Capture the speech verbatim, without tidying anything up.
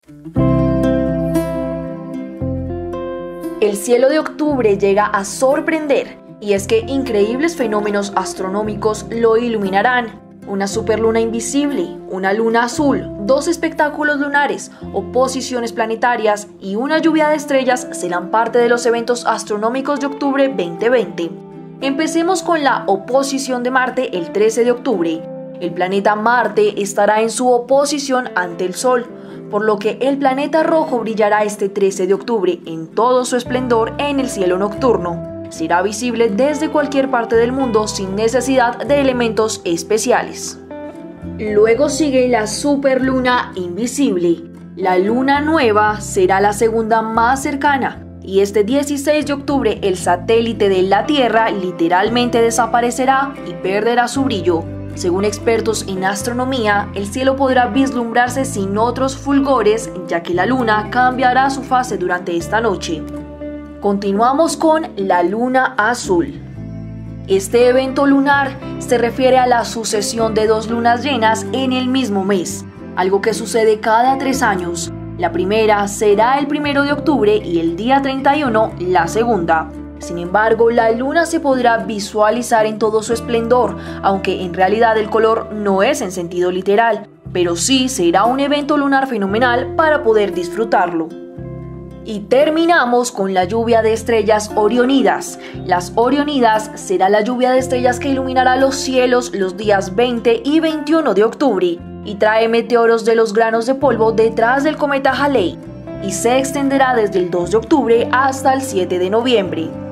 El cielo de octubre llega a sorprender, y es que increíbles fenómenos astronómicos lo iluminarán. Una superluna invisible, una luna azul, dos espectáculos lunares, oposiciones planetarias y una lluvia de estrellas serán parte de los eventos astronómicos de octubre veinte veinte. Empecemos con la oposición de Marte el trece de octubre. El planeta Marte estará en su oposición ante el Sol, por lo que el planeta rojo brillará este trece de octubre en todo su esplendor en el cielo nocturno. Será visible desde cualquier parte del mundo sin necesidad de elementos especiales. Luego sigue la superluna invisible. La luna nueva será la segunda más cercana, y este dieciséis de octubre el satélite de la Tierra literalmente desaparecerá y perderá su brillo. Según expertos en astronomía, el cielo podrá vislumbrarse sin otros fulgores, ya que la luna cambiará su fase durante esta noche. Continuamos con la luna azul. Este evento lunar se refiere a la sucesión de dos lunas llenas en el mismo mes, algo que sucede cada tres años. La primera será el primero de octubre y el día treinta y uno la segunda. Sin embargo, la luna se podrá visualizar en todo su esplendor, aunque en realidad el color no es en sentido literal, pero sí será un evento lunar fenomenal para poder disfrutarlo. Y terminamos con la lluvia de estrellas Orionidas. Las Orionidas será la lluvia de estrellas que iluminará los cielos los días veinte y veintiuno de octubre y trae meteoros de los granos de polvo detrás del cometa Halley, y se extenderá desde el dos de octubre hasta el siete de noviembre.